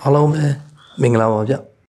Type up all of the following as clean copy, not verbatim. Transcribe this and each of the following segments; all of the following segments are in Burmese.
Hello မဲမင်္ဂလာပါဗျ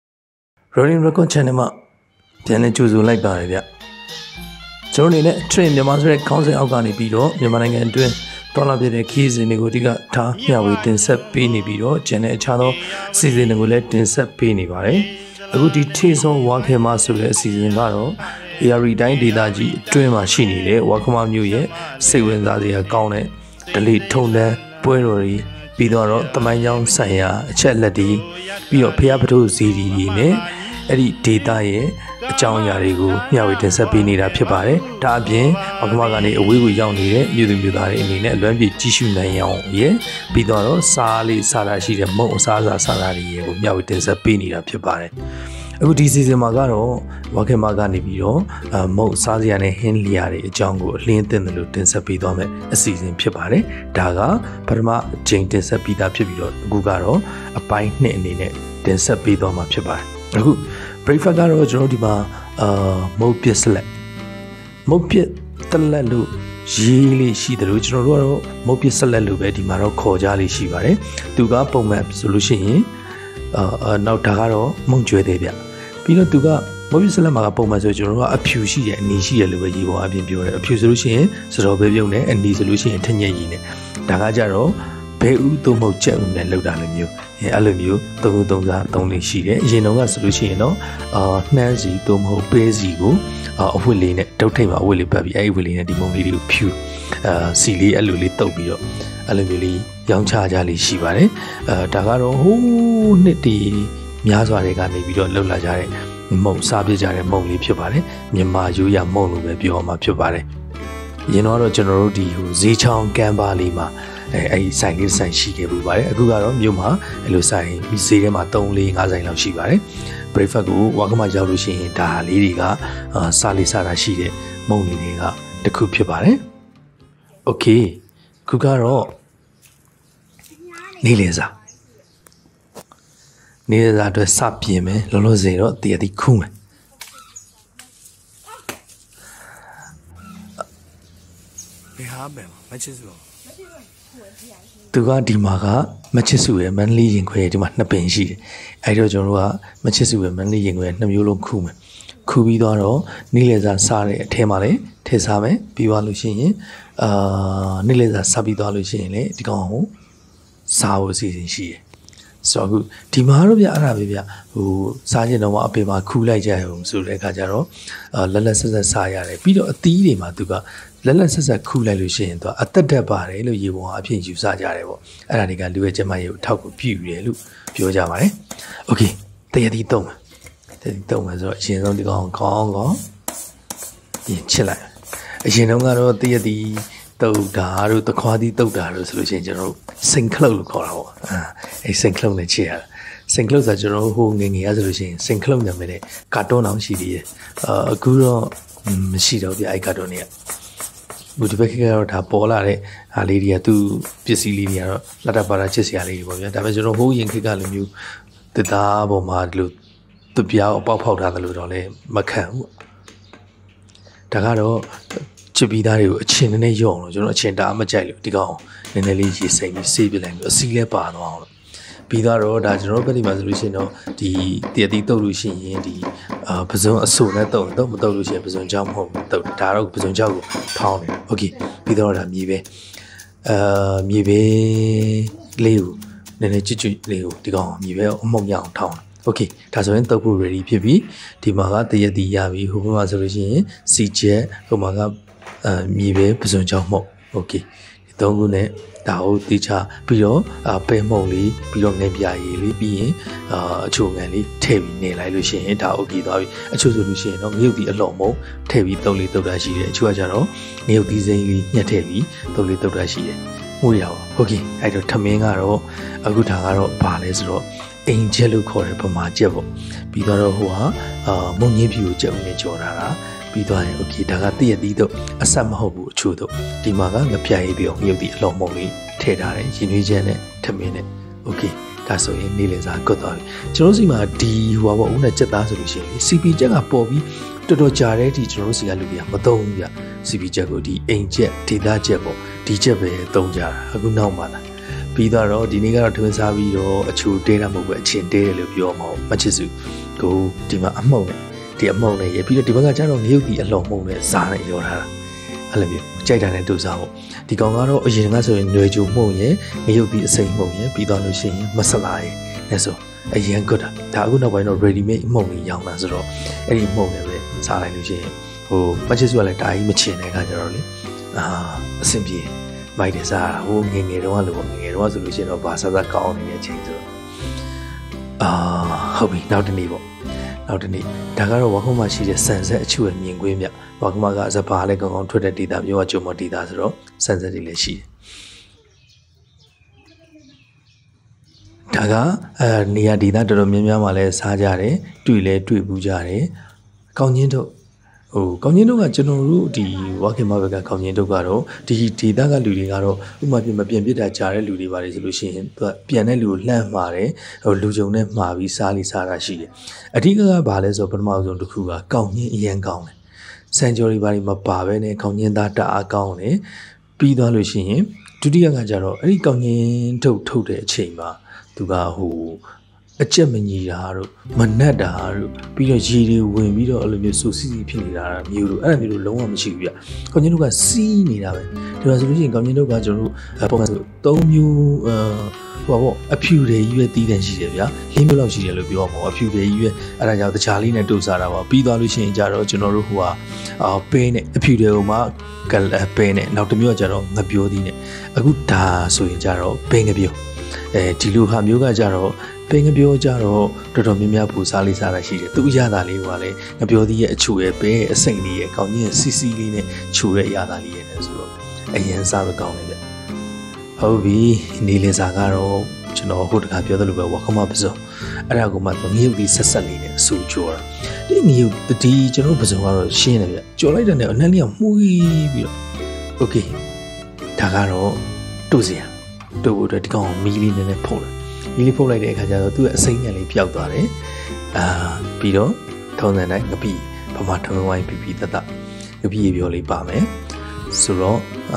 Rolling Record Channel မှာပြန်လည်ကြိုဆိုလိုက်ပါတယ်ဗျကျွန်တော်အနေနဲ့ Train မြန်မာဆိုတဲ့ခေါင်းစဉ်အောက်ကနေပြီးတော့မြန်မာနိုင်ငံအတွင်းတော်လာပြတဲ့ခီးစဉ်တွေကိုအဓိကထားမျှဝေတင်ဆက်ပေးနေပြီးတော့ Channel အခြားသောအစီအစဉ်တွေကိုလည်းတင်ဆက်ပေးနေပါတယ်အခုဒီထေဆုံးဝါခဲမဆိုတဲ့အစီအစဉ်ကတော့ AR တိုင်းဒေသကြီးအတွင်းမှာရှိနေတဲ့ဝါခမမြို့ရဲ့စိတ်ဝင်စားစရာကောင်းတဲ့ဒလိထုံတန်းပွဲတော်တွေပြီးတော့တမိုင်းကြောင်းဆိုင်ရာအချက်လက်တွေပြီးတော့ဖျားပထုစီရီတွေနဲ့အဲ့ဒီဒေတာရဲ့အကြောင်းအရာတွေကိုမျှဝေတင်ဆက်ပေးနေတာဖြစ်ပါတယ်။ဒါအပြင်ဝကမကနေအဝေးကိုရောက်နေတဲ့မြို့သူမြို့သားတွေအနေနဲ့အလွမ်းပြေကြည့်ရှုနိုင်အောင်ရဲ့ပြီးတော့စားလေးစားတာရှိတဲ့မုံအစားအစာစားတာတွေကိုမျှဝေတင်ဆက်ပေးနေတာဖြစ်ပါတယ်။အခုဒီစီဇန်မှာကတော့ဝါခဲမကနေပြီးတော့မုံစားစရာနဲ့ဟင်းလျာတွေအကြောင်းကိုအလင်းသင့်တယ်လို့တင်ဆက်ပေးသွားမယ်အစီအစဉ်ဖြစ်ပါတယ်။ဒါကပထမအချိန်တင်ဆက်ပြီးသားဖြစ်ပြီးတော့အခုကတော့အပိုင်း2အနေနဲ့တင်ဆက်ပေးသွားမှာဖြစ်ပါတယ်။အခု breakfast ကတော့ကျွန်တော်ဒီမှာမုတ်ပစ်ဆက်လက်မုတ်ပစ်တက်လက်လို့ရေးလေးရှိတယ်လို့ကျွန်တော်တို့ကတော့မုတ်ပစ်ဆက်လက်လို့ပဲဒီမှာတော့ခေါ်ကြလေးရှိပါတယ်။သူကပုံမှန်ဆိုလို့ရှိရင်နောက်ဒါကတော့မုံကျွဲသေးဗျပြီးတော့သူကမုတ်ပစ်ဆက်လက်မှာကပုံမှန်ဆိုကျွန်တော်တို့ကအဖြူရှိတယ်အနီရှိတယ်လို့ပဲရေးပေါ်အပြင်ပြောတယ်အဖြူဆိုလို့ရှိရင်စတော်ပဲပြုံးတယ်အနီဆိုလို့ရှိရင်ထညက်ရည်နဲ့ဒါကကြတော့ဘဲဥသို့မဟုတ်ကြက်ဥနဲ့လောက်တာလိုမျိုးအဲ့လိုမျိုး3စား3လေးရှိတယ်အရင်တော့ကဆိုလို့ရှိရင်တော့နှမ်းစီသို့မဟုတ်ပဲစီကိုအဝတ်လေးနဲ့ဒုတ်ထိပ်မှာအဝတ်လေးပတ်ပြီးအဲ့ဒီအဝတ်လေးနဲ့ဒီမုံလေးတွေကိုဖြူစီလေးအဲ့လိုလေးတုပ်ပြီးတော့အဲ့လိုမျိုးလေးရောင်းချကြလေးရှိပါတယ်ဒါကတော့ဟိုးနှစ်တီများစွာတွေကနေပြီးတော့လှုပ်လာကြတဲ့မုံစားပြကြတဲ့မုံလေးဖြစ်ပါတယ်မြန်မာရိုးရမုံလို့ပဲပြောမှာဖြစ်ပါတယ်အရင်တော့ကျွန်တော်တို့ဒီဟိုဈေးချောင်းကမ်းပါလေးမှာအဲ့ဆိုင်လေးဆိုင်ရှိခဲ့ပူပါတယ်အခုကတော့မြို့မှာအဲ့လိုဆိုင်ဈေးထဲမှာ3 4 5ဆိုင်လောက်ရှိပါတယ် breakfast ကိုဝါကမရောက်လို့ရှိရင်ဒါလေးတွေကစားလေးစားတာရှိတဲ့မုံလေးတွေကတခုဖြစ်ပါတယ် okay ခုကတော့နေလေစားအတွက်စပြင်မယ်လောလောဆယ်တော့တည်တည်ခုမယ်ဘယ်ဟာပဲမချစ်စို့သူကဒီမှာကမချစ်စုရဲ့မန္တလေးရင်ခွဲဒီမှာ2ပင်ရှိတယ်အဲ့တော့ကျွန်တော်တို့ကမချစ်စုရဲ့မန္တလေးရင်ခွဲ2မျိုးလုံးခုမယ်ခုပြီးတော့နေ့လည်စာစားတဲ့အထဲမှာလည်းထည့်စားမယ်ပြီးသွားလို့ရှိရင်နေ့လည်စာစားပြီးသွားလို့ရှိရင်လည်းဒီကောင်ကိုစားဖို့အစီအစဉ်ရှိတယ်ဆိုတော့အခုဒီမှာတော့ဗျအဲ့ဒါပဲဗျဟိုစားကျင်တော့အပင်မှာခူးလိုက်ကြရုံဆိုတဲ့အခါကျတော့လက်လက်ဆက်ဆက်စားရတယ်ပြီးတော့အသီးတွေမှာသူကလက်လက်ဆက်ဆက်ခူးလိုက်လို့ရှိရင်သူအသက်တက်ပါတယ်လို့ရေပေါ်အဖြစ်ယူဆကြတယ်ပေါ့အဲ့ဒါတွေကလူရဲ့ကျမရေကိုထောက်ကိုပြည့်ယူတယ်လို့ပြောကြပါတယ်โอเคတရတီတုံးဆိုတော့အရင်ဆုံးဒီကောင်ကောင်းရင်ချစ်လိုက်အရင်တုန်းကတော့တရတီတုတ်တာတို့တခွားသီးတုတ်တာတို့ဆိုလို့ရှိရင်ကျွန်တော်တို့စိန်ခလုတ်လို့ခေါ်တာပေါ့အဲ့စိန်ခလုတ်နဲ့ချစ်ရတာစိန်ခလုတ်ဆိုကျွန်တော်တို့ဟိုငငယ်ရဆိုလို့ရှိရင်စိန်ခလုတ်နာမည်နဲ့ကာတွန်းအောင်ရှိသေးတယ်အခုတော့မရှိတော့ဗျအဲ့ကာတွန်းတွေကဘူဒီဘက်ကတော့ဒါပေါ်လာတဲ့အားလေးတွေကသူ့ပစ္စည်းလေးတွေကတော့လက်တပါတာချစ်စရာလေးတွေပေါ့ဗျာဒါပေမဲ့ကျွန်တော်ဟိုရင်ခေတ်ကလိုမျိုးတသားပေါ်မှာဒီလိုသူ့ပြောင်းအပေါက်ဖောက်ထားတယ်လို့တော့လည်းမခံဘူးဒါကတော့ချစ်ပြီးသားတွေကိုအချင်းနဲ့ရုံလို့ကျွန်တော်အချင်းဒါအမကြိုက်လို့ဒီကောင်နည်းနည်းလေးရေစိမ့်ပြီးဆေးပြလိုက်လို့အစီလဲပါသွားအောင်လို့ပြီးတော့ဒါကျွန်တော်ဘက်ဒီမှာဆိုလို့ရှိရင်တော့ဒီတရတီတုတ်လို့ရှိရင်ဒီပစုံအဆူနဲ့တုတ်မတုတ်လို့ရှိရင်ပစုံကြောက်မဟုတ်ဘူးတုတ်ဒါတော့ပစုံကြောက်ကိုထောင်းတယ်โอเคပြီးတော့ဒါမြေပဲမြေပဲလေးကိုနည်းနည်းကြွလေးကိုဒီကောင်မြေပဲအမှုန့်ရအောင်ထောင်းတယ်โอเคဒါဆိုရင်တုတ်ဖို့ ready ဖြစ်ပြီဒီမှာကတရတီရပြီဟိုဘက်မှာဆိုလို့ရှိရင်စီချက်ဟိုမှာကမြေပဲပစုံကြောက်မဟုတ်โอเคဒီ3ခုနဲ့ဒါကိုတိချပြီးတော့ပဲမှုံလေးပြီးတော့ငပြရည်လေးပြီးရင်အချိုငံလေးထည့်ပြီးနေလိုက်လို့ရှိရင်ဒါ okay သွားပြီအချိုဆိုလို့ရှိရင်တော့ငရုတ်ဒီအလော့မုံထည့်ပြီးတုပ်လေးတုပ်တာရှိတယ်အချိုကကြတော့ငရုတ်ဒီစိမ်းလေးညှက်ထည့်ပြီးတုပ်လေးတုပ်တာရှိတယ်ငွေရအောင် okay အဲ့တော့ထမင်းကတော့အခုဒါကတော့ဘာလဲဆိုတော့အိမ်ချက်လို့ခေါ်တယ်ဗမာချက်ပေါ့ပြီးတော့ဟိုဟာမုံညင်းဖြူကိုချက်ဦးနဲ့ကြော်တာပြီးသွားရင် okay ဒါကတည့်ရသည်တော့အဆက်မဟုတ်ဘူးအချို့တော့ဒီမှာကငပြရေးပြီးတော့ငရုတ်ဒီအလော့မုံလေးထည့်ထားတယ်ရင်သွေးချမ်းနဲ့ထမင်းနဲ့ okay ဒါဆိုရင်နေ့လည်စာကွတ်သွားပြီကျွန်တော်စီမှာဒီဟိုပါဦးနဲ့စက်သားဆိုလို့ရှိရင် CP ချက်ကပေါ်ပြီးတော်တော်ကြာတဲ့အထိကျွန်တော်စီကလူတွေကမသုံးဘူးဗျ CP ချက်ကိုဒီအိမ်ချက်ဒေတာချက်ပေါ့ဒီချက်ပဲသုံးကြတာအခုနောက်မှလာပြီးတော့ဒီနေ့ကတော့ထွန်းစားပြီးတော့အချိုတဲတာမဟုတ်ပဲအချင်းတဲတယ်လို့ပြောမှာမချစ်စုကိုဒီမှာအမှုံနဲ့ဒီအမှုံနဲ့ရပြီးတော့ဒီဘက်ကကျတော့ငရုတ်တီအလုံးမှုံနဲ့စားနဲ့ရောထားတာအဲ့လိုမျိုးကြိုက်တာနဲ့တူစားဖို့ဒီကောင်ကတော့အရင်ကဆိုရင်ຫນွေချိုမှုံရယ်ငရုတ်တီအစိမ်းမှုံရယ်ပြီးတော့လို့ရှိရင်မဆလာရယ်နဲ့ဆိုအရင်ကဒါအခုနောက်ပိုင်းတော့ ready made မှုံကြီးရောင်းတာဆိုတော့အဲ့ဒီမှုံနဲ့ပဲစားလိုက်လို့ရှိရင်ဟိုမချစ်စုကလည်းတာကြီးမချင်တဲ့အခါကျတော့လေအဆင်ပြေမိုက်တယ်စားတာဟိုငငယ်တော့လို့ငငယ်တော့ဆိုလို့ရှိရင်တော့ဘာစားကောင်းနေတဲ့အချိန်ဆိုဟုတ်ပြီနောက်တနေ့ပေါ့နောက်တနေ့ဒါကတော့ဝါခုမှရှိတဲ့ဆန်ဆက်အချို့ရဲ့မြင်ကွင်းမြဝါခုမှကစပါးလည်းကောင်းကောင်းထွက်တဲ့ဒေတာမျိုးကကျုံမဒေတာဆိုတော့ဆန်ဆက်တွေလည်းရှိတယ်ဒါကနေရာဒေတာတော်တော်များများမှလည်းစားကြတယ်တွေ့လဲတွေ့ဘူးကြတယ်ကောင်းချင်းတို့ကောင်းချင်းတို့ကကျွန်တော်တို့ဒီဝါခင်မဘက်ကကောင်းချင်းတို့ကတော့ဒီဒေတာကလူတွေကတော့ဥမာပြမပြန်ပြစ်တာကြားတဲ့လူတွေပါလေဆိုလို့ရှိရင်သူကပြန်တဲ့လူကိုလှမ်းမှာတယ်လူကြုံနဲ့မှာပြီးစားလိစားတာရှိတယ်အဓိကကဘာလဲဆိုပထမဆုံးတစ်ခုကကောင်းချင်းအရင်ကောင်းတယ်စံကြော်တွေပါမပါဘဲနဲ့ကောင်းချင်းသားတအားကောင်းတယ်ပြီးသွားလို့ရှိရင်ဒုတိယကကြတော့အဲ့ဒီကောင်းချင်းထုတ်တဲ့အချိန်မှာသူကအကျက်မညီတာတို့မနှက်တာတို့ပြီးတော့ရေတွေဝင်ပြီးတော့အဲ့လိုမျိုးစူစီစီဖြစ်နေတာမျိုးတို့အဲ့ဒါမျိုးတို့လုံးဝမရှိဘူးဗျကောင်းချင်းတို့ကစီးနေတာပဲဒါဆိုလို့ရှိရင်ကောင်းချင်းတို့ကကျွန်တော်တို့ပုံမှန်ဆို3မျိုးအဖြူတွေကြီးပဲတီးတယ်ရှိတယ်ဗျာ4မျိုးလောက်ရှိတယ်လို့ပြောမှာအဖြူတွေကြီးပဲအဲ့ဒါကြောင့်တခြားလေးနဲ့တူစားတာပါပြီးသွားလို့ရှိရင်ကြတော့ကျွန်တော်တို့ပဲနဲ့အဖြူတွေကိုမှပဲနဲ့နောက်တစ်မျိုးကကြတော့ငပြိုးသီးနဲ့အခုဒါဆိုရင်ကြတော့ပဲငပြိုးဒီလိုဟာမျိုးကကြတော့ပင်ငပြောကြတော့တော်တော်များများပူစားလေးစားတာရှိတယ်သူအရသာလေးကလည်းငပြောသီးရဲ့အချိုရဲ့ပဲအစိမ့်လေးရဲ့ကောင်းကြီးရဲ့စီစီလေးနဲ့ချိုရဲ့အရသာလေးရဲ့ဆိုတော့အရင်စားလို့ကောင်းတယ်ဗျဟုတ်ပြီနေလင်းစားကတော့ကျွန်တော်ဟိုတခါပြောသလိုပဲဝါခမပစုံအဲ့ဒါကမှငရုတ်သီးဆက်ဆက်လေးနဲ့အဆူကြောတာဒီငရုတ်ဒီကျွန်တော်ပစုံကတော့ရှင်းတယ်ဗျကြော်လိုက်တဲ့နဲ့အနက်လေးကမှုီးပြီးတော့โอเคဒါကတော့တို့စီတို့ဖို့အတွက်ဒီကောင်မီလေးနဲ့ဖုတ်တယ်မီလေးဖုတ်လိုက်တဲ့အခါကျတော့သူ့ရဲ့အစိမ့်ငယ်လေးပျောက်သွားတယ်ပြီးတော့ထုံးစံတိုင်းငပိပမာထုံးဝိုင်းပြီးတတ်ငပိရေပြောလေးပါမယ်ဆိုတော့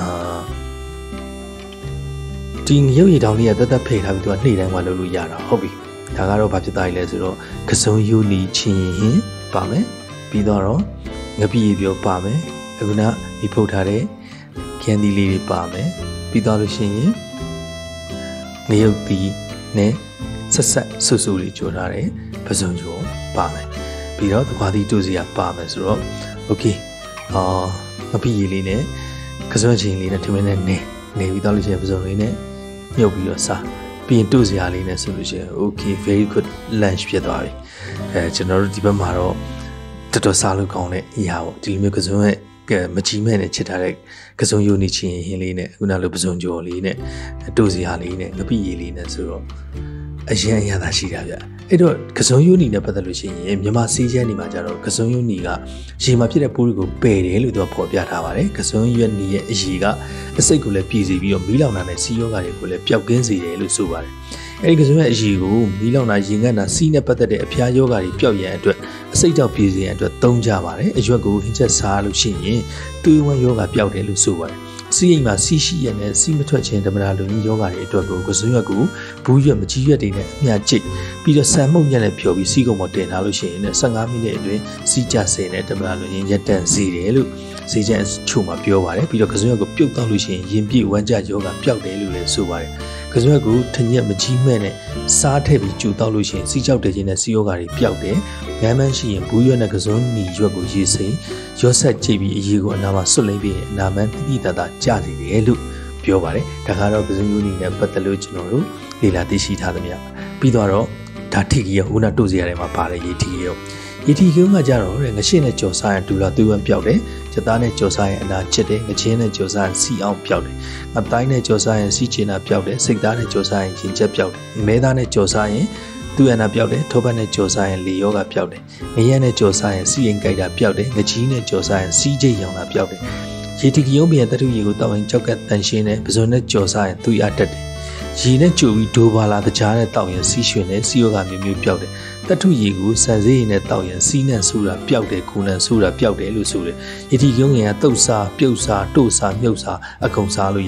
ဒီငရုတ်ရည်တောင်လေးကတတ်ဖိတ်ထားပြီးသူကနှိမ့်တိုင်းမှာလုပ်လို့ရတာဟုတ်ပြီဒါကတော့ဘာဖြစ်သွားလဲဆိုတော့ကစုံယူနီချင်းရင်ပါမယ်ပြီးတော့ငပိရေပြောပါမယ်အခုနဒီဖုတ်ထားတဲ့ခန်းသီးလေးတွေပါမယ်ပြီးတော့လို့ရှိရင်ငရုတ်သီးနဲ့ဆက်ဆက်ဆူဆူလေးကြော်ထားတယ်ပစုံကြော်ပါမယ်ပြီးတော့သခွားသီးတူစီကပါမယ်ဆိုတော့โอเคငပိရည်လေးနဲ့ကစွန်းချင်းလေးနဲ့ထမင်းနဲ့နေပြီးတော့လို့ရှိရင်ပစုံလေးနဲ့မြုပ်ပြီးတော့စားပြီးရင်တူစီရာလေးနဲ့ဆိုလို့ရှိရင် okay very good lunch ဖြစ်သွားပြီကျွန်တော်တို့ဒီဘက်မှာတော့တော်တော်စားလို့ကောင်းတဲ့အရာပေါ့ဒီလိုမျိုးကစွန်းရဲ့မကြီးမဲ့နဲ့ချစ်ထားတဲ့ကစုံယူနေချင်းဟင်းလေးနဲ့ခုနလိုပစုံကြော်လေးနဲ့တူစီဟာလေးနဲ့ငပိရည်လေးနဲ့ဆိုတော့အရင်အရသာရှိတာဗျအဲ့တော့ကစုံယူနီနဲ့ပတ်သက်လို့ရှိရင်မြန်မာစီးကျန်းနေမှာကြတော့ကစုံယူနီကရေမှာဖြစ်တဲ့ပိုးတွေကိုပယ်တယ်လို့သူကဖော်ပြထားပါတယ်ကစုံယူနီရဲ့အရည်ကအစိတ်ကိုလည်းပြည်စီပြီးတော့မီးလောင်တာနဲ့စီးယောဂါတွေကိုလည်းပျောက်ကင်းစေတယ်လို့ဆိုပါတယ်အဲ့ဒီကစုံရဲ့အရည်ကိုမီးလောင်တာရင်ငတ်တာစီးနဲ့ပတ်သက်တဲ့အဖျားယောဂါတွေပျောက်ရန်အတွက်အစိတ်ကြောင့်ပြည်စီရန်အတွက်သုံးကြပါတယ်အရွက်ကိုဟင်းချက်စားလို့ရှိရင်သွေးဝမ်းယောဂါပျောက်တယ်လို့ဆိုပါတယ်စီးအိမ်မှာစီးရှိရနဲ့စီးမထွက်ခြင်းဓမ္မတာလူကြီးယောဂါတွေအတွက်ကိုကစွန်းရွက်ကိုဘူးရွက်မကြီးရွက်တွေနဲ့အမျှကျိတ်ပြီးတော့ဆန်မှုန့်ညက်နဲ့ဖြော်ပြီးစီးကုံပေါ်တင်ထားလို့ရှိရင်15မိနစ်အတွင်းစီးကြစေတဲ့ဓမ္မတာလူကြီးရက်တန့်စေတယ်လို့စေချမ်းချို့မှာပြောပါတယ်ပြီးတော့ကစွန်းရွက်ကိုပြုတ်တောက်လို့ရှိရင်ရင်ပြည့်ဝမ်းကြယောဂါပျောက်တယ်လို့လည်းဆိုပါတယ်ကစွန်းရွက်ကိုထညက်မကြီးမဲ့နဲ့စားထည့်ပြီးကျူတောက်လို့ရှိရင်စီးကြောက်တဲ့ခြင်းနဲ့စီးယောဂါတွေပျောက်တယ်ငမ်းမန်းရှိရင်ဘူးရွက်နဲ့ကစွန်းနီရွက်ကိုရေးစိရောဆက်ကြည့်ပြီးအရေးကိုအနာမှာဆွတ်လိမ့်ပြီးအနာမန်းတိတိတတ်တာကြစီတယ်လို့ပြောပါတယ်ဒါကတော့ကစွန်းယူနီနဲ့ပတ်သက်လို့ကျွန်တော်တို့လေ့လာသိရှိထားသမျှပြီးတော့ဒါထိကြီးရောဦးနာတို့စီရတယ်မှာပါတယ်ရေထိကြီးရောရေထိကြီးကကြတော့ငရှင်းနဲ့ကြော်စားရင်ဒူလာသွေးဝမ်းပျောက်တယ်ချက်သားနဲ့ကြော်စားရင်အနာချစ်တယ်ငချင်းနဲ့ကြော်စားရင်စီအောင်ပျောက်တယ်ငတိုင်းနဲ့ကြော်စားရင်စီချင်တာပျောက်တယ်စိတ်သားနဲ့ကြော်စားရင်ရင်ချက်ပျောက်တယ်မဲသားနဲ့ကြော်စားရင်သူ့အနာပျောက်တယ်ထောပတ်နဲ့ကြော်စားရင်လေယောဂပျောက်တယ်ငရဲနဲ့ကြော်စားရင်စီရင်ကြိုက်တာပျောက်တယ်ငကြီးနဲ့ကြော်စားရင်စီးချိတ်ရောင်တာပျောက်တယ်ရေတီကရုံးပြန်တထုရေကိုတောက်ရင်ကြောက်ကတန်ရှင်းတယ်ပဇွန်နဲ့ကြော်စားရင်သူ့ရတတ်တယ်ရေနဲ့ကြိုပြီးဒိုဘာလာတကြားနဲ့တောက်ရင်စီးရွှင်တယ်စီယောဂမျိုးမျိုးပျောက်တယ်တထုရေကိုစံစေးရည်နဲ့တောက်ရင်စီးနဲ့ဆူတာပျောက်တယ်ခုနန်ဆူတာပျောက်တယ်လို့ဆိုတယ်ရေတီကရုံးရင်ကတုတ်စားပြုတ်စားတို့စားမြုပ်စားအကုန်စားလို့ရတယ်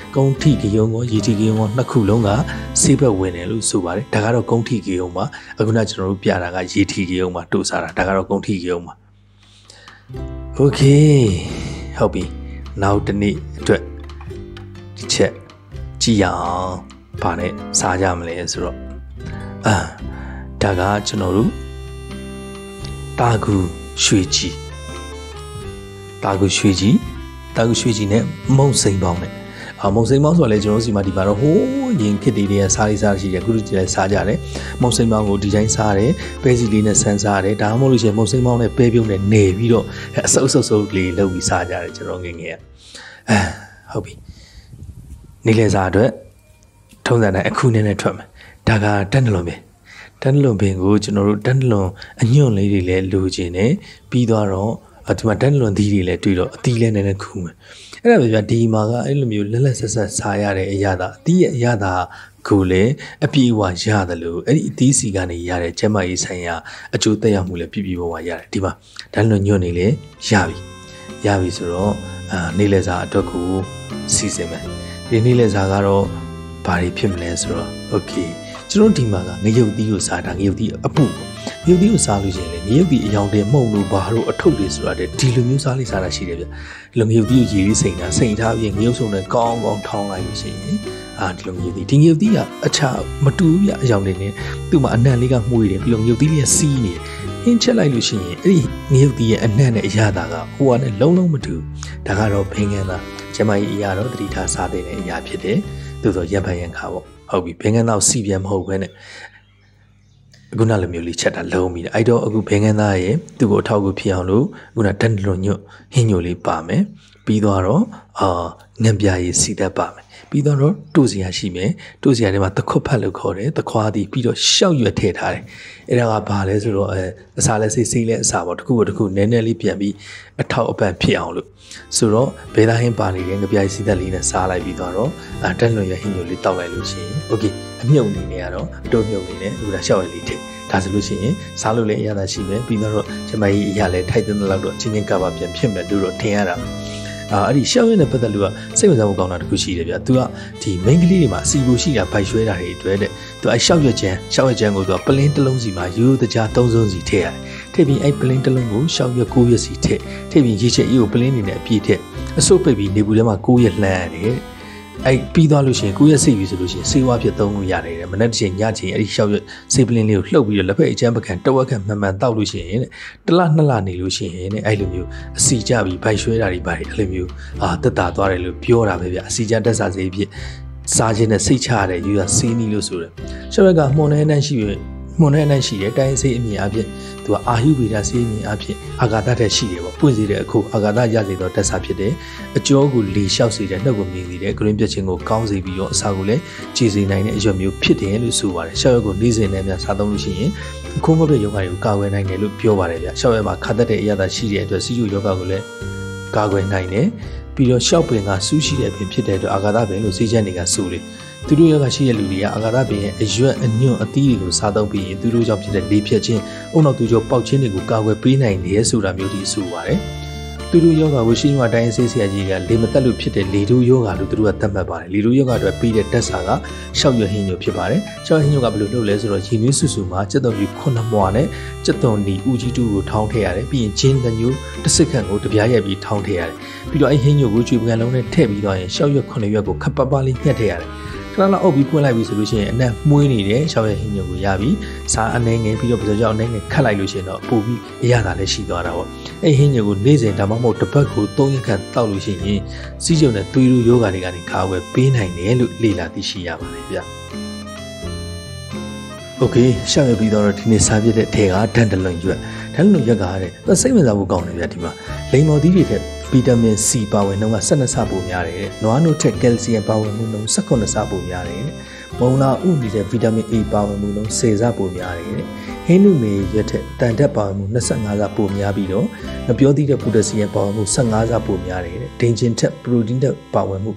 ကုန်းထိကယုံကိုရေထိကယုံကိုနှစ်ခုလုံးကဆေးဘက်ဝင်တယ်လို့ဆိုပါတယ်ဒါကတော့ကုန်းထိကယုံမှာအခုနကျွန်တော်တို့ပြတာကရေထိကယုံမှာတို့စားတာဒါကတော့ကုန်းထိကယုံမှာโอเคဟုတ်ပြီနောက်တစ်နေ့အတွက်ဒီချက်ကြည့်ရအောင်ဘာနဲ့စားကြမလဲဆိုတော့ဒါကကျွန်တော်တို့တာကူရွှေကြီးနဲ့မုံစိန်ပေါင်းနဲ့မုံစိန်ပေါင်းဆိုတော့လေကျွန်တော်တို့စီမှာဒီမှာတော့ဟိုးရင်ခစ်တီတွေကစားလေးစားရှိတယ်ခုဒီလည်းစားကြတယ်မုံစိန်ပေါင်းကိုဒီတိုင်းစားတယ်ပဲစီလေးနဲ့ဆန်းစားတယ်ဒါမှမဟုတ်လို့ရှိရင်မုံစိန်ပေါင်းနဲ့ပဲပြုံးနဲ့နေပြီးတော့အဆုပ်လေးလုပ်ပြီးစားကြတယ်ကျွန်တော်ငယ်ဟုတ်ပြီနေလေစားအတွက်ထုံးစံတိုင်းအခုနဲ့ထွက်မယ်ဒါကတန်တလွန်ပင်ကိုကျွန်တော်တို့တန်တလွန်အညွန့်လေးတွေလည်းလိုချင်တယ်ပြီးတော့ဒီမှာတန်တလွန်သီးတွေလည်းတွေ့တော့အသီးလည်းနည်းနည်းခူးမယ်အဲ့ဒါပဲဗျာဒီမှာကအဲ့လိုမျိုးလက်ဆက်စားရတဲ့အရာသာအသီးရဲ့အရာသာကိုလည်းအပြည့်အဝရတယ်လို့အဲ့ဒီအသီးစီကနေရတဲ့ကျမကြီးဆိုင်ရာအကျိုးသက်ရောက်မှုလည်းပြည့်ဝရတယ်ဒီမှာတန်တလွန်ညွန့်နေလေရပြီဆိုတော့နေလေစာအတွက်ကိုစီစဉ်မယ်ဒီနေလေစာကတော့ဘာတွေဖြစ်မလဲဆိုတော့โอเคကျွန်တော်ဒီမှာကငရုတ်သီးကိုစားတာငရုတ်သီးအပူပေါ့ငရုတ်သီးကိုစားလို့ရှိရင်လေငရုတ်သီးအယောင်တွေမှုန့်လို့ဘာလို့အထုပ်တွေဆိုတာတဲ့ဒီလိုမျိုးစားလေးစားတာရှိတယ်ဗျဒီလိုငရုတ်သီးကိုရေလေးစိန်ထားပြီးငရုတ်စုံနဲ့ကောင်းထောင်းလိုက်လို့ရှိရင်ဒီလိုငရုတ်သီးကအချာမတူဘူးဗျအယောင်တွေနဲ့သူ့မှာအနံ့လေးကမှုေးတယ်ပြီးတော့ငရုတ်သီးလေးကစီးနေတယ်ဟင်းချက်လိုက်လို့ရှိရင်အဲ့ဒီငရုတ်သီးရဲ့အနံ့နဲ့အရသာကဟိုကနဲ့လုံးမတူဒါကတော့ဘိန်းငန်းသားကျမကြီးအရာတော့တတိထားစားတဲ့အရာဖြစ်တယ်သို့သောရပ်ဖန်ရန်ခါပေါ့ဟုတ်ပြီဘင်္ဂန်းသားစီပြန်မဟုတ်ဘဲနဲ့အခုနလိုမျိုးလေးချက်တာလုံးပြီးတယ်အဲ့တော့အခုဘင်္ဂန်းသားရဲ့သူ့ကိုအထောက်အကူဖြစ်အောင်လို့ခုနတန်တလွန်ညွတ်ဟင်းညိုလေးပါမယ်ပြီးတော့ငံပြားရည်စီတက်ပါမယ်ပြီးတော့တို့စရာရှိမယ်တို့စရာထဲမှာတခွတ်ဖတ်လို့ခေါ်တယ်တခွားသည်ပြီးတော့ရှောက်ရွက်ထည့်ထားတယ်အဲ့ဒါကဘာလဲဆိုတော့အစာလဲစိတ်လဲအစာပေါ့တစ်ခုနည်းနည်းလေးပြန်ပြီးအထောက်အပံ့ဖြစ်အောင်လို့ဆိုတော့ဘေးသားဟင်းပါနေတဲ့ငပြားစီသက်လေးနဲ့စားလိုက်ပြီးတော့တန်လွန်ရဟင်းညိုလေးတောက်လိုက်လို့ရှိရင်โอเคအမြုပ်နေနေရတော့အတိုးမြုပ်နေနဲ့အခုဒါရှောက်ရည်လေးထည့်ဒါဆိုလို့ရှိရင်စားလို့လည်းအရသာရှိမယ်ပြီးတော့ကျမကြီးအရာလဲထိုက်တဲ့လောက်တော့ချင်းကပါပြန်ဖြစ်မယ်လို့တော့ထင်ရတာအဲ့ဒီရှောက်ရည်နဲ့ပတ်သက်လို့ကစိတ်ဝင်စားဖို့ကောင်းတာတခုရှိတယ်ဗျာသူကဒီ main ကလေးတွေမှာအစီဘူရှိတာဗိုက်ရွှဲတာတွေအတွက်တဲ့သူအဲ့ရှောက်ရွက်ချမ်းကိုသူကပလင်းတစ်လုံးစီမှာရိုးတကြားသုံးစုံစီထည့်ရတယ်ထည့်ပြီးအဲ့ပလင်းတစ်လုံးကိုရှောက်ရွက်9ရွက်စီထည့်ပြီးရေချက်အေးကိုပလင်းနေနဲ့အပြည့်ထည့်အစုပ်ပိတ်ပြီးနေဘူးထဲမှာ9ရက်လှမ်းရတယ်အဲ့ပြီးသွားလို့ရှိရင်9ရက်စိတ်ပြီဆိုလို့ရှိရင်ဆေးဝါးဖြစ်သုံးလို့ရတယ်မနေ့တစ်ချိန်ညချိန်အဲ့ဒီရှောက်ရွက်ဆေးပလင်းလေးကိုလှုပ်ပြီးတော့လက်ဖက်အချမ်းပကံတဝက်ခန့်မှန်တောက်လို့ရှိရင်တစ်လ2လနေလို့ရှိရင်အဲ့လိုမျိုးအစီကြပြီးဗိုက်ရွှဲတာတွေပါတယ်အဲ့လိုမျိုးတက်တာသွားတယ်လို့ပြောတာပဲဗျအစီကြတက်စားစေဖြစ်စားခြင်းနဲ့စိတ်ချရတဲ့ယူရဆေးနီးလို့ဆိုတယ်ရှောက်ရွက်ကမှုန်နေနှမ်းရှိတယ်တိုင်းဆေးအမြင်အဖြစ်သူကအာဟိဝေဒဆေးအမြင်အဖြစ်အာဂါသတက်ရှိတယ်ပေါ့ပွင့်စေတဲ့အခုအာဂါသရစေတော့တက်စားဖြစ်တယ်အကျောကိုလေလျှောက်စေတဲ့နှုတ်ကိုမြင်စေတဲ့ဂရင်းပြက်ခြင်းကိုကောင်းစေပြီးတော့အစာကိုလည်းကြည်စေနိုင်တဲ့အရွက်မျိုးဖြစ်တယ်လို့ဆိုပါတယ်ရှောက်ရွက်ကိုနေ့စဉ်နဲ့များစားသုံးလို့ရှိရင်အခုငုတ်တဲ့ယောဂတွေကိုကာကွယ်နိုင်တယ်လို့ပြောပါတယ်ဗျရှောက်ရွက်မှာခါတတ်တဲ့အရာသာရှိတဲ့အတွက်စီးကျူယောဂကိုလည်းကာကွယ်နိုင်တယ်ပြီးတော့ရှောက်ပင်ကဆူးရှိတဲ့အပြင်ဖြစ်တဲ့အတွက်အာဂါသပင်လို့ဈေးချက်တွေကဆိုတယ်သူတို့ယောဂရှိတဲ့လူတွေကအာဂါသပင်ရဲ့အရွက်အညွန့်အသီးတွေကိုစားသုံးပြီးရင်သူတို့ကြောင့်ဖြစ်တဲ့လေဖြတ်ခြင်းအုံနောက်သူကြောင့်ပေါက်ခြင်းတွေကိုကာကွယ်ပေးနိုင်တယ်ဆိုတာမျိုးဒီဆိုပါတယ်သူတို့ယောဂကိုရှိမှတိုင်းဆေးဆရာကြီးကလေမတက်လို့ဖြစ်တဲ့လေတို့ယောဂလို့သူတို့ကသတ်မှတ်ပါတယ်လေတို့ယောဂအတွက်ပြီးတဲ့တက်စာကရှောက်ရွက်ဟင်းညိုဖြစ်ပါတယ်ရှောက်ဟင်းညိုကဘယ်လိုလုပ်လဲဆိုတော့ရည်နွေးဆူဆူမှာစက်သွန်ကြီး9မွာနဲ့စက်သွန်ဒီဦးကြီးတူကိုထောင်းထည့်ရတယ်ပြီးရင်ဂျင်းတညိုတစ်စက္ကန့်ကိုတပြားရိုက်ပြီးထောင်းထည့်ရတယ်ပြီးတော့အဲ့ဟင်းညိုကိုကျွေးပကံလုံးနဲ့ထည့်ပြီးတော့ရင်ရှောက်ရွက်9ရွက်ကိုခပ်ပပလေးညှက်ထည့်ရတယ်ခဏလောက်အုပ်ပြီးပွင့်လိုက်ပြီဆိုလို့ရှိရင်အနက်မှုေးနေတဲ့ရှောက်ရဟင်းညိုကိုရပြီစားအနေငယ်ပြီးတော့ပစကြောက်အနေငယ်ခတ်လိုက်လို့ရှိရင်တော့ပို့ပြီးအရသာလည်းရှိသွားတာပေါ့အဲ့ဟင်းညိုကိုနေ့စဉ်ဒါမှမဟုတ်တစ်ပတ်ကို3ရက်ခန့်တောက်လို့ရှိရင်စီးကျုံတဲ့သွေးလိုယောဂတွေကနေခါဝယ်ပေးနိုင်တယ်လို့လေ့လာသိရှိရပါတယ်ဗျโอเคရှောက်ရပြီးတော့ဒီနေ့စားပြတဲ့ထဲကဒန်တလွန်ရွက်ကတဲ့စိတ်ဝင်စားဖို့ကောင်းတယ်ဗျဒီမှာလိမ္မော်သီးတွေထက်ဗီတာမင် C ပါဝင်နှုန်းက12ဆပိုများတယ်တဲ့။နွားနို့ထက်ကယ်လ်ဆီယမ်ပါဝင်မှုနှုန်း18ဆပိုများတယ်တဲ့။မုံလာဥနေတဲ့ဗီတာမင် A ပါဝင်မှုနှုန်း10ဆပိုများတယ်တဲ့။ဟင်းနုမေရက်ထက်တန်တက်ပါဝင်မှု25ဆပိုများပြီးတော့ငပြောသီးတဲ့ပိုတက်ဆီယမ်ပါဝင်မှု15ဆပိုများတယ်တဲ့။ဒိန်ဂျင်ထက်ပရိုတင်းထက်ပါဝင်မှု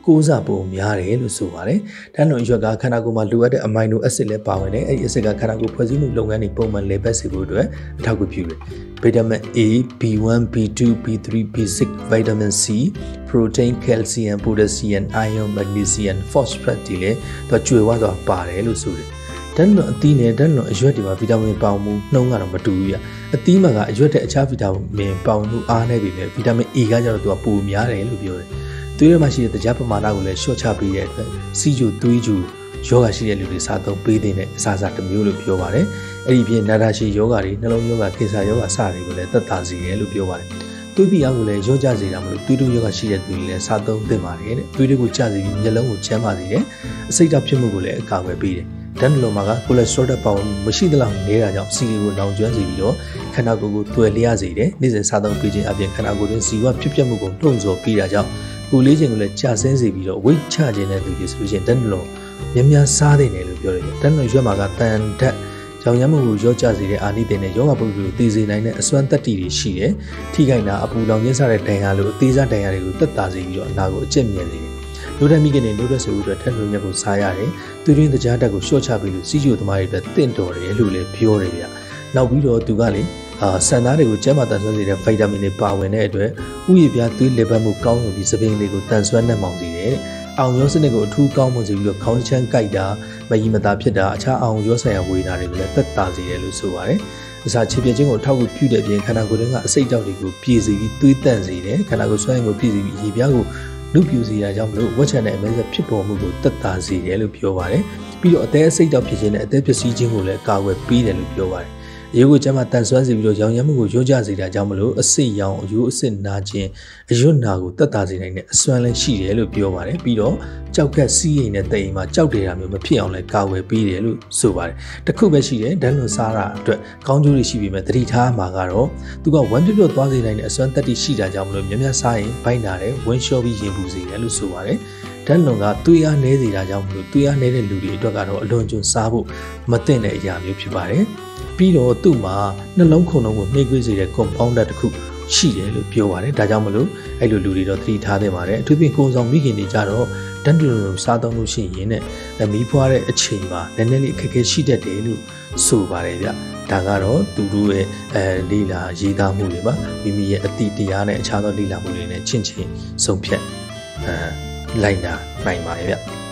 ကိုးစားပုံများတယ်လို့ဆိုပါတယ်တန်းလွန်ရွက်ကခန္ဓာကိုယ်မှာလိုအပ်တဲ့အမိုင်နိုအက်ဆစ်လည်းပါဝင်တယ်အဲ့ဒီအက်ဆစ်ကခန္ဓာကိုယ်ဖွဲ့စည်းမှုလုပ်ငန်းတွေပုံမှန်လည်ပတ်စေဖို့အတွက်အထောက်အကူပြုတယ်ဗီတာမင် A B1 B2 B3 B6 vitamin C protein calcium potassium iron magnesium phosphorus တွေလည်းသူကျွေဝသွားပါတယ်လို့ဆိုတယ်တန်းလွန်အသီးနဲ့တန်းလွန်အရွက်တွေမှာဗီတာမင်ပေါင်မှုနှုံးကတော့မတူဘူးပြအသီးမှာကအရွက်တဲ့အခြားဗီတာမင်ပေါင်မှုအားနေပြီလေဗီတာမင် A ကကျတော့သူကပိုများတယ်လို့ပြောတယ်သွေးထဲမှာရှိတဲ့တရားပမာဏကိုလည်းရှော့ချပေးတဲ့အတွက်စီးကျူသွေးကျူယောဂရှိတဲ့လူတွေစားသုံးပေးတဲ့အစားအစာတစ်မျိုးလို့ပြောပါတယ်အဲ့ဒီပြင်နာတာရှည်ယောဂတွေနှလုံးယောဂကိစ္စယောဂအစတွေကိုလည်းသက်သာစေတယ်လို့ပြောပါတယ်သွေးပြအောင်ကိုလည်းရောကြစေတာမလို့သွေးတိုးယောဂရှိတဲ့သူတွေလည်းစားသုံးသင့်ပါတယ်တဲ့သွေးတွေကိုကျစေပြီးမျက်လုံးကိုချမ်းပါစေတယ်အစိတ်ဓာတ်ဖြစ်မှုကိုလည်းအကာအကွယ်ပေးတယ်တန်းလုံးမှာကကိုလက်စထရောပေါင်မရှိသလောက်နေတာကြောင့်စီတွေကိုလောင်ကျွမ်းစေပြီးတော့ခန္ဓာကိုယ်ကိုတွယ်လျစေတယ်နေ့စဉ်စားသုံးပေးခြင်းအပြင်ခန္ဓာကိုယ်တွင်စီဝဖြစ်ပျက်မှုကိုတွန့်ဆော်ပေးတာကြောင့်ကိုလေးခြင်းကိုလည်းကြာဆင်းစေပြီးတော့ဝိတ်ချခြင်းတဲ့သူတွေဆိုရင်တန်းလုံးများများစားနေတယ်လို့ပြောတယ်တန်းလုံးရွက်မှာကတန်ဓာတ်ကြောင်ရမှုကိုရောကြစေတဲ့အာနိသင်နဲ့ယောဂပုဂ္ဂိုလ်ကိုသိစေနိုင်တဲ့အစွမ်းတတ္တိတွေရှိတယ်ထိခိုက်တာအပူလောင်ခြင်းစတဲ့ဒဏ်ရာလိုအသေးစားဒဏ်ရာတွေကိုသက်သာစေပြီးတော့အနာကိုအကျက်မြင်စေတယ်လိုတဲ့မိခင်တွေလိုတဲ့ဆိုပြီးတော့ထက်လွန်ရက်ကိုစားရတယ်သူရင်းတကြားတက်ကိုရှော့ချပြီးလို့စီးကျိုသမားတွေအတွက်တင့်တော်တယ်လို့လည်းပြောတယ်ဗျနောက်ပြီးတော့သူကလေဆန်သားတွေကိုကျန်းမာတန်ဆွမ်းစေတဲ့ဗိုက်တာမင်တွေပါဝင်တဲ့အတွက်ဥယျာဉ်ပြားသွေးလည်ပတ်မှုကောင်းပြီးစပင်းတွေကိုတန်ဆွမ်းနှံ့မောင်စေတယ်အောင်ရောစနစ်ကိုအထူးကောင်းမွန်စေပြီးတော့ခေါင်းချမ်းကိုက်တာမကြီးမသာဖြစ်တာအခြားအောင်ရောဆိုင်ရာဝေဒနာတွေကိုလည်းသက်သာစေတယ်လို့ဆိုပါတယ်အစာချေပြခြင်းကိုထောက်ကူပြုတဲ့အပြင်ခန္ဓာကိုယ်တွင်းကအစိတ်တောက်တွေကိုပြေစေပြီးသွေးတန့်စေတယ်ခန္ဓာကိုယ်စွမ်းရည်ကိုပြည့်စေပြီးရေပြားကိုလူပြူစေတာကြောင့်မလို့ဝက်ချန်တဲ့အမဲဆက်ဖြစ်ပေါ်မှုကိုသက်သာစေတယ်လို့ပြောပါတယ်ပြီးတော့အသေးအစိတ်တောက်ဖြစ်ခြင်းနဲ့အသေးပစ္စည်းခြင်းကိုလည်းကာကွယ်ပေးတယ်လို့ပြောပါတယ်အယိုးကိုကျမ်းမှာတန်ဆွမ်းစေပြီးတော့ရောင်ရမ်းမှုကိုရောကြစေတာကြောင့်မလို့အစိတ်ရောင်အယိုးအစစ်နာခြင်းအယွတ်နာကိုသက်သာစေနိုင်တဲ့အစွမ်းလည်းရှိတယ်လို့ပြောပါတယ်ပြီးတော့ကြောက်ကက်စီးရင်နဲ့တိမ်မှာကြောက်တယ်တာမျိုးမဖြစ်အောင်လည်းကာကွယ်ပေးတယ်လို့ဆိုပါတယ်တခုပဲရှိတယ်ဒန်းလွန်စားတာအတွက်ကောင်းကျိုးတွေရှိပြီမဲ့သတိထားမှာကတော့သူကဝမ်းပြတ်သွားစေနိုင်တဲ့အစွမ်းတတ္တိရှိတာကြောင့်မလို့များများစားရင်ဘိုင်းနာတယ်ဝင်းလျှောပြီးရင်ပူစေတယ်လို့ဆိုပါတယ်ဓာတ်လွန်ကသွေးအားနည်းစေတာကြောင့်မလို့သွေးအားနည်းတဲ့လူတွေအတွက်ကတော့အလွန်ကျွံစားဖို့မသင့်တဲ့အရာမျိုးဖြစ်ပါတယ်ပြီးတော့သူ့မှာနှလုံးခုန်လုံးကိုနှိပ်ကွေးစေတဲ့ compounder တစ်ခုရှိတယ်လို့ပြောပါတယ်ဒါကြောင့်မလို့အဲ့လိုလူတွေတော့သတိထားသင့်ပါတယ်အထူးသဖြင့်ကိုယ်ဆောင်မိခင်တွေကြတော့ဓာတ်လွန်စားသုံးလို့ရှိရင်နဲ့မီးဖွားတဲ့အချိန်မှာနည်းနည်းလေးအခက်အခဲရှိတတ်တယ်လို့ဆိုပါတယ်ဗျဒါကတော့သူတို့ရဲ့လေ့လာရေးသားမှုတွေပါမိမိရဲ့အတိတရားနဲ့အခြားသောလေ့လာမှုတွေနဲ့ချင်းချင်းဆုံးဖြတ်လိုက်တာနိုင်ပါတယ်ဗျ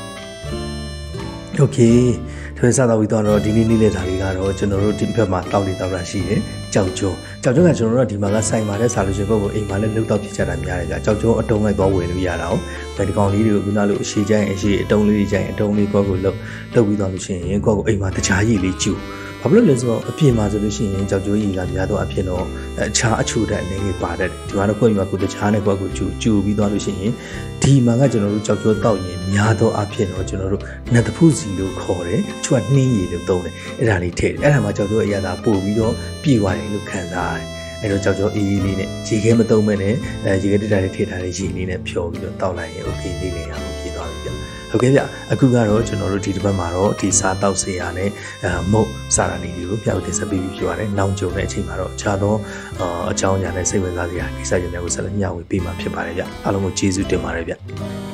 โอเคထွေးစားတော့ပြီးတော့ဒီနေ့နေ့လေဓာတ်လေးကတော့ကျွန်တော်တို့ဒီဘက်မှာတောက်နေတော့တာရှိတယ်ကြောက်ကျုံးကကျွန်တော်တို့ကဒီမှာကစိုင်ပါတဲ့ဆာလူရှင်ကိုအိမ်မှာလည်းလှုပ်တော့ဖြစ်ကြတာများတယ်ကြာကြောက်ကျုံးအတုံးလိုက်သွားဝယ်လို့ရတာ哦ဘယ်ဒီကောင်လေးတွေကိုခုနလိုအရှိကြရင်အရှိအတုံးလေးတွေကြရင်အတုံးလေးကိုလှုပ်ပြီးသွားလို့ရှိရင်ကိုအိမ်မှာတခြားရည်လေးကျူဘာဖြစ်လို့လဲဆိုတော့အပြင်မှာဆိုလို့ရှိရင်ကြောက်ကျိုးရည်ကများတော့အဖြစ်တော့အခြားအချို့တဲ့အနေနဲ့ပါတတ်တယ်ဒီမှာတော့ကိုယ့်မှာကိုတခြားနဲ့ကိုကျူပြီးသွားလို့ရှိရင်ဒီမှာကကျွန်တော်တို့ကြောက်ကျိုးတောက်ရင်များတော့အဖြစ်တော့ကျွန်တော်တို့နတ်တဖူးစီလို့ခေါ်တယ်သူကနှင်းရည်လို့သုံးတယ်အဲ့ဒါလေးထည့်တယ်အဲ့ဒါမှကြောက်ကျိုးအရာသာပို့ပြီးတော့ပြေသွားတယ်လို့ခံစားရတယ်အဲ့တော့ကြောက်ကြောအေးအေးလေးနဲ့ရေခဲမသုံးမဲ့နဲ့ရေခဲတက်တာလေးထည့်ထားတဲ့ရေလေးနဲ့ဖြောပြီးတော့တောက်လိုက်ရင်โอเคလေးလေးရအောင်ဖြေသွားပြီဗျဟုတ်ကဲ့ဗျအခုကတော့ကျွန်တော်တို့ဒီတစ်ပတ်မှာတော့ဒီစားတောက်စရာနဲ့မုတ်စားတာလေးတွေကိုပြောက်တင်ဆက်ပေးပြီးပြောရတယ်။နောက်ကြုံတဲ့အချိန်မှာတော့အခြားသောအကြောင်းအရာနဲ့စိတ်ဝင်စားစရာကိစ္စတွေများကိုဆက်လက်မျှဝေပေးမှာဖြစ်ပါတယ်ဗျ။အားလုံးကိုကျေးဇူးတင်ပါတယ်ဗျ။